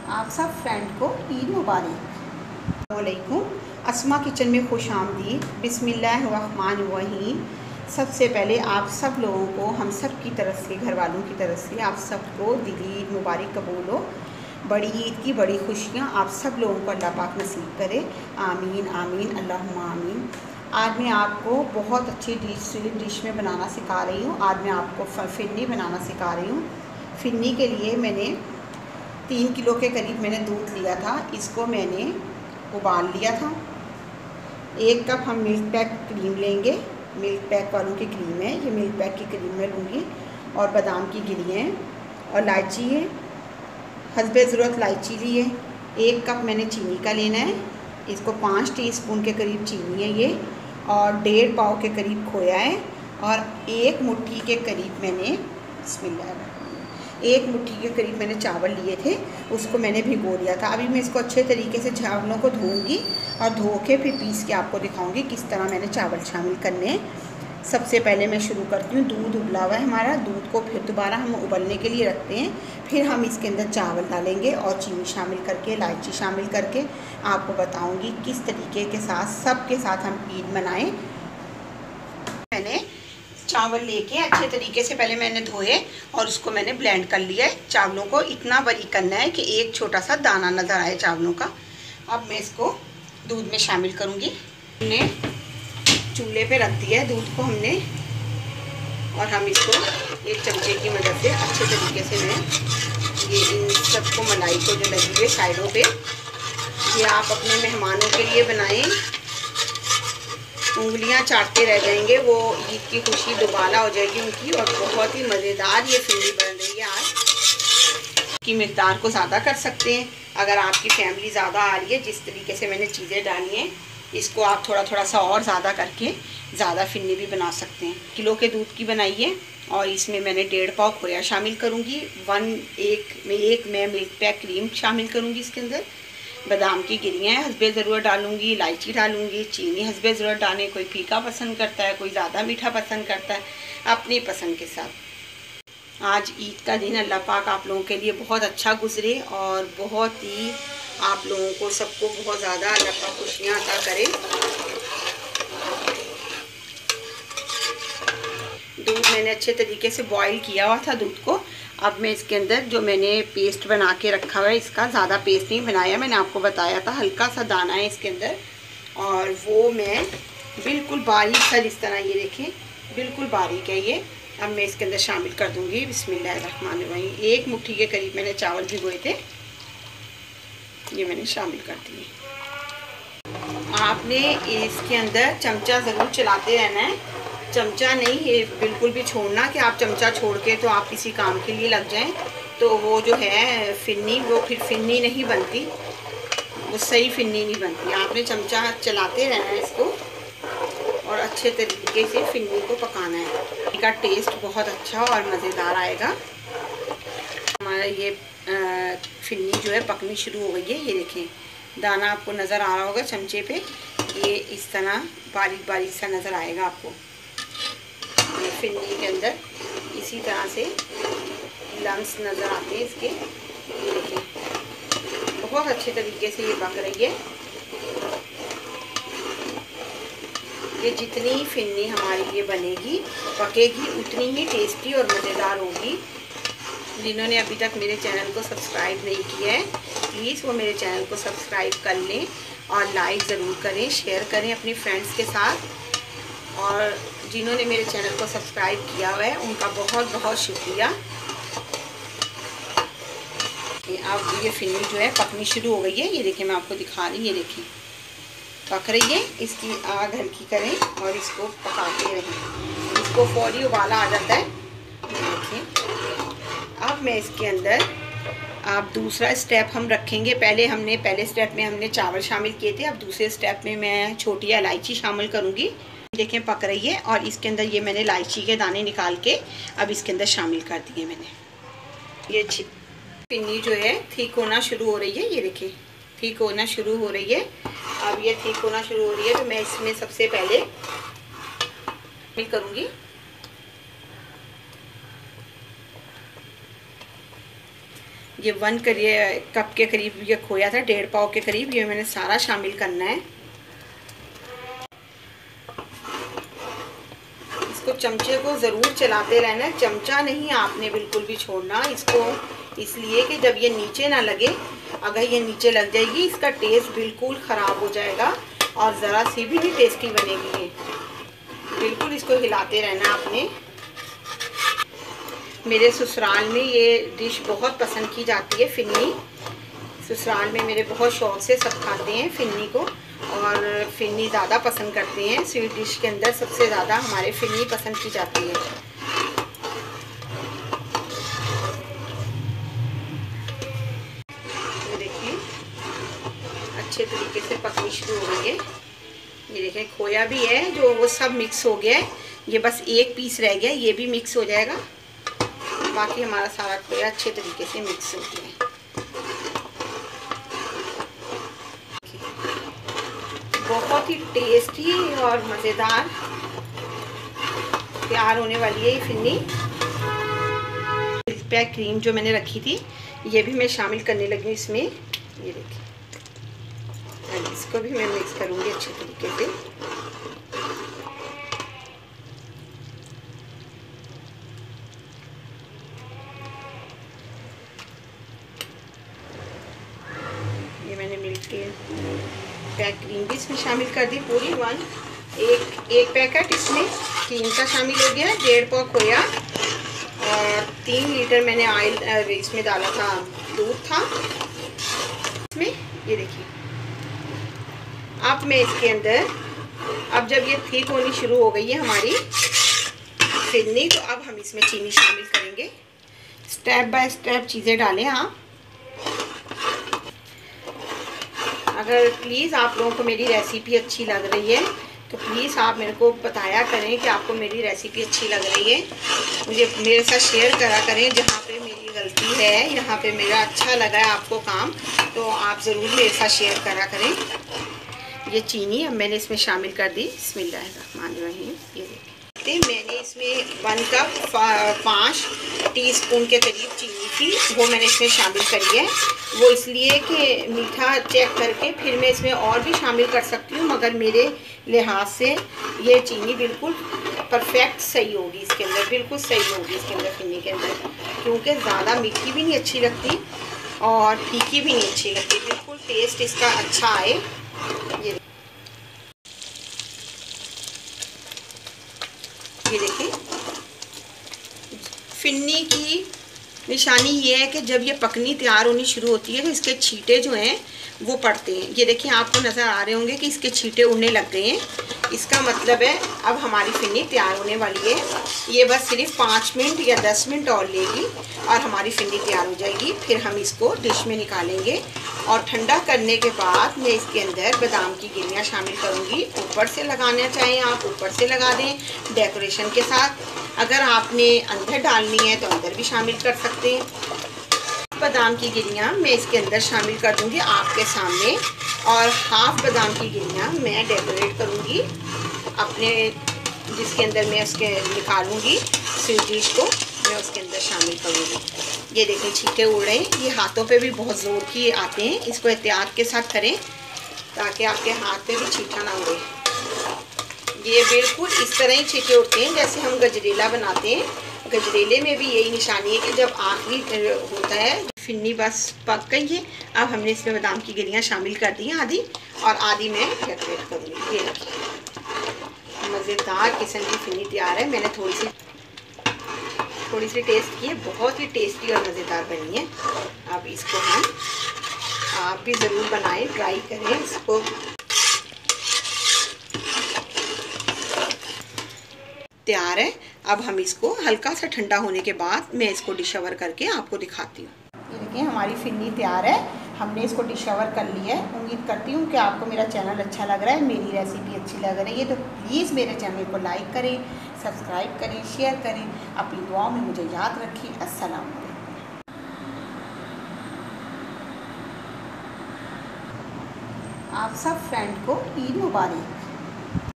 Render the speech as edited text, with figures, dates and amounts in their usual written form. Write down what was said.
आप सब फ्रेंड को ईद मुबारक। वालेकुम। अस्मा किचन में खुश आमदीद। बिस्मिल्लाहिर्रहमानिर्रहीम। सबसे पहले आप सब लोगों को, हम सब की तरफ से, घर वालों की तरफ से आप सबको दिली ईद मुबारक कबूल हो। बड़ी ईद की बड़ी खुशियाँ आप सब लोगों को अल्लाह पाक नसीब करे। आमीन आमीन अल्लाहुम्मा आमीन। आज मैं आपको बहुत अच्छी डिश में बनाना सिखा रही हूँ। आज मैं आपको फिरनी बनाना सिखा रही हूँ। फिरनी के लिए मैंने 3 किलो के करीब मैंने दूध लिया था। इसको मैंने उबाल लिया था। 1 कप हम मिल्क पैक क्रीम लेंगे। मिल्क पैक वालों की क्रीम है, ये मिल्क पैक की क्रीम मैं लूँगी। और बादाम की गिरी हैं और इलायची है, हस्बे ज़रूरत इलायची ली है। 1 कप मैंने चीनी का लेना है। इसको 5 टीस्पून के करीब चीनी है ये, और 1.5 पाव के करीब खोया है, और 1 मुट्ठी के करीब मैंने बिस्मिल्लाह 1 मुट्ठी के करीब मैंने चावल लिए थे, उसको मैंने भिगो दिया था। अभी मैं इसको अच्छे तरीके से चावलों को धोऊंगी और धो के फिर पीस के आपको दिखाऊंगी किस तरह मैंने चावल शामिल करने हैं। सबसे पहले मैं शुरू करती हूँ। दूध उबला हुआ है हमारा, दूध को फिर दोबारा हम उबलने के लिए रखते हैं। फिर हम इसके अंदर चावल डालेंगे और चीनी शामिल करके, इलायची शामिल करके आपको बताऊँगी किस तरीके के साथ सबके साथ हम ईद मनाएँ। मैंने चावल लेके अच्छे तरीके से पहले मैंने धोए और उसको मैंने ब्लेंड कर लिया है। चावलों को इतना बारीक करना है कि एक छोटा सा दाना नज़र आए चावलों का। अब मैं इसको दूध में शामिल करूँगी। हमने चूल्हे पे रख दिया है दूध को हमने, और हम इसको एक चमचे की मदद से अच्छे तरीके से मैं ये इन सबको मलाई को जो लगी हुई साइडों पे, ये आप अपने मेहमानों के लिए बनाएं। उंगलियां चाटते रह जाएंगे, वो ईद की खुशी दोबारा हो जाएगी उनकी। और बहुत ही मज़ेदार ये फिरनी बन रही है। आज की मिक़दार को ज़्यादा कर सकते हैं अगर आपकी फैमिली ज़्यादा आ रही है। जिस तरीके से मैंने चीज़ें डाली हैं, इसको आप थोड़ा थोड़ा सा और ज़्यादा करके ज़्यादा फिरनी भी बना सकते हैं। किलो के दूध की बनाइए, और इसमें मैंने 1.5 पाव खोया शामिल करूँगी। एक मैं मिल्क पैक क्रीम शामिल करूँगी इसके अंदर। बादाम की गिरियाँ हस्बे ज़रूरत डालूँगी, इलायची डालूँगी, चीनी हस्बे ज़रूरत डालें। कोई फीका पसंद करता है, कोई ज़्यादा मीठा पसंद करता है, अपनी पसंद के साथ। आज ईद का दिन अल्लाह पाक आप लोगों के लिए बहुत अच्छा गुजरे, और बहुत ही आप लोगों को सबको बहुत ज़्यादा अल्लाह पाक खुशियाँ अता करे। दूध मैंने अच्छे तरीके से बॉईल किया हुआ था दूध को। अब मैं इसके अंदर जो मैंने पेस्ट बना के रखा हुआ है, इसका ज़्यादा पेस्ट नहीं बनाया, मैंने आपको बताया था हल्का सा दाना है इसके अंदर, और वो मैं बिल्कुल बारीक सा, इस तरह ये देखें बिल्कुल बारीक है ये। अब मैं इसके अंदर शामिल कर दूंगी। बिस्मिल्लाहिर्रहमानिर्रहीम। 1 मुट्ठी के करीब मैंने चावल भिगोए थे, ये मैंने शामिल कर दिए। आपने इसके अंदर चमचा ज़रूर चलाते रहना है, चमचा नहीं है बिल्कुल भी छोड़ना कि आप चमचा छोड़ के तो आप किसी काम के लिए लग जाएं, तो वो जो है फिरनी, वो फिर फिरनी नहीं बनती, वो सही फिरनी नहीं बनती। आपने चमचा चलाते रहना है इसको, और अच्छे तरीके से फिरनी को पकाना है। इसका टेस्ट बहुत अच्छा और मज़ेदार आएगा। हमारा ये फिरनी जो है पकनी शुरू हो गई है। ये देखें दाना आपको नज़र आ रहा होगा चमचे पे, ये इस तरह बारीक बारीक सा नज़र आएगा आपको। फिरनी के अंदर इसी तरह से लम्स नज़र आते हैं इसके। ये देखिए बहुत अच्छे तरीके से ये पक रही है। ये जितनी फिरनी हमारी ये बनेगी पकेगी, उतनी ही टेस्टी और मज़ेदार होगी। जिन्होंने अभी तक मेरे चैनल को सब्सक्राइब नहीं किया है, प्लीज़ वो मेरे चैनल को सब्सक्राइब कर लें, और लाइक ज़रूर करें, शेयर करें अपनी फ्रेंड्स के साथ। और जिन्होंने मेरे चैनल को सब्सक्राइब किया हुआ है उनका बहुत बहुत शुक्रिया। अब ये फिरनी जो है पकनी शुरू हो गई है। ये देखिए मैं आपको दिखा रही हूँ, ये देखिए पक रही है। इसकी आग हल्की करें और इसको पकाते रहें, इसको फौरी उबाला आ जाता है। देखिए अब मैं इसके अंदर आप दूसरा स्टेप हम रखेंगे। पहले स्टेप में हमने चावल शामिल किए थे, अब दूसरे स्टेप में मैं छोटी इलायची शामिल करूँगी। देखें पक रही है, और इसके अंदर ये मैंने इलायची के दाने निकाल के अब इसके अंदर शामिल कर दिए मैंने। ये फिरनी जो है ठीक होना शुरू हो रही है, ये देखिए ठीक होना शुरू हो रही है। अब ये ठीक होना शुरू हो रही है, तो मैं इसमें सबसे पहले शामिल करूँगी ये 1 कप के करीब ये खोया था, 1.5 पाव के करीब। ये मैंने सारा शामिल करना है। इसको चमचे को ज़रूर चलाते रहना है, चमचा नहीं आपने बिल्कुल भी छोड़ना इसको, इसलिए कि जब ये नीचे ना लगे। अगर ये नीचे लग जाएगी इसका टेस्ट बिल्कुल ख़राब हो जाएगा और ज़रा सी भी नहीं टेस्टी बनेगी ये। बिल्कुल इसको हिलाते रहना आपने। मेरे ससुराल में ये डिश बहुत पसंद की जाती है, फिन्नी। ससुराल में मेरे बहुत शौक़ से सब खाते हैं फिन्नी को, और फिन्नी ज़्यादा पसंद करते हैं। स्वीट डिश के अंदर सबसे ज़्यादा हमारे फिन्नी पसंद की जाती है। ये देखिए अच्छे तरीके से पकनी शुरू हो गई है। ये देखें खोया भी है जो वो सब मिक्स हो गया है। ये बस एक पीस रह गया, ये भी मिक्स हो जाएगा। बाकी हमारा सारा खोया अच्छे तरीके से मिक्स हो गया है। बहुत ही टेस्टी और मज़ेदार तैयार होने वाली है ये फिन्नी। मिल्क पैक क्रीम जो मैंने रखी थी ये भी मैं शामिल करने लगी हूँ इसमें। ये देखिए इसको भी मैं मिक्स करूँगी अच्छे तरीके से। ये मैंने मिल्क पैक क्रीम भी इसमें शामिल कर दी पूरी 1। एक पैकेट इसमें क्रीम का शामिल हो गया, 1.5 पाव खोया और 3 लीटर मैंने ऑयल इसमें डाला था, दूध था इसमें। ये देखिए अब मैं इसके अंदर, अब जब ये थिक होनी शुरू हो गई है हमारी फिन्नी, तो अब हम इसमें चीनी शामिल करेंगे। स्टेप बाय स्टेप चीज़ें डालें आप। अगर प्लीज़ आप लोगों को मेरी रेसिपी अच्छी लग रही है तो प्लीज़ आप मेरे को बताया करें कि आपको मेरी रेसिपी अच्छी लग रही है। मुझे मेरे साथ शेयर करा करें जहाँ पे मेरी गलती है, यहाँ पे मेरा अच्छा लगा है आपको काम, तो आप ज़रूर मेरे साथ शेयर करा करें। ये चीनी अब मैंने इसमें शामिल कर दी। बिस्मिल्लाहिर्रहमानिर्रहीम। ये देखिए मैंने इसमें 1 कप 5 टीस्पून के करीब चीनी थी, वो मैंने इसमें शामिल करी है। वो इसलिए कि मीठा चेक करके फिर मैं इसमें और भी शामिल कर सकती हूँ, मगर मेरे लिहाज से ये चीनी बिल्कुल परफेक्ट सही होगी इसके अंदर, बिल्कुल सही होगी इसके अंदर फिन्नी के अंदर, क्योंकि ज़्यादा मीठी भी नहीं अच्छी लगती और फीकी भी नहीं अच्छी लगती। बिल्कुल टेस्ट इसका अच्छा आए। ये देखिए फिन्नी की निशानी ये है कि जब ये पकनी तैयार होनी शुरू होती है तो इसके छींटे जो हैं वो पड़ते हैं। ये देखिए आपको नज़र आ रहे होंगे कि इसके छींटे उड़ने लग गए हैं। इसका मतलब है अब हमारी फिन्नी तैयार होने वाली है। ये बस सिर्फ 5 मिनट या 10 मिनट और लेगी और हमारी फिन्नी तैयार हो जाएगी। फिर हम इसको डिश में निकालेंगे और ठंडा करने के बाद मैं इसके अंदर बादाम की गिरियाँ शामिल करूँगी। ऊपर से लगाना चाहें आप ऊपर से लगा दें डेकोरेशन के साथ। अगर आपने अंदर डालनी है तो अंदर भी शामिल कर सकते हैं। बादाम की गिरियाँ मैं इसके अंदर शामिल कर दूँगी आपके सामने, और हाफ बादाम की गिरियाँ मैं डेकोरेट करूँगी अपने, जिसके अंदर मैं उसके निकालूँगी स्वीट डिश को मैं उसके अंदर शामिल करूँगी। ये देखें छींटे उड़ रहे हैं। ये हाथों पे भी बहुत ज़ोर की आते हैं, इसको एहतियात के साथ करें ताकि आपके हाथ पे भी छींटा ना उड़े। ये बिल्कुल इस तरह ही छींटे उड़ते हैं जैसे हम गजरेला बनाते हैं। गजरेले में भी यही निशानी है कि जब आखिरी होता है फिन्नी बस पक गई है। अब हमने इसमें बादाम की गिरियाँ शामिल कर दी हैं आधी, और आधी मैं डेकोरेट करूँगी। ये देखिए मज़ेदार किस्म की फिन्नी तैयार है। मैंने थोड़ी सी टेस्ट की है, बहुत ही टेस्टी और मज़ेदार बनी है। अब इसको आप भी ज़रूर बनाएं, ट्राई करें इसको। तैयार है। अब हम इसको हल्का सा ठंडा होने के बाद मैं इसको डिश ओवर करके आपको दिखाती हूँ। ये देखिए हमारी फिन्नी तैयार है, हमने इसको डिश ओवर कर लिया है। उम्मीद करती हूँ कि आपको मेरा चैनल अच्छा लग रहा है, मेरी रेसिपी अच्छी लग रही है, तो प्लीज़ मेरे चैनल को लाइक करें, सब्सक्राइब करें, शेयर करें। अपनी दुआओं में मुझे याद रखिए। अस्सलाम वालेकुम। आप सब फ्रेंड को ईद मुबारक।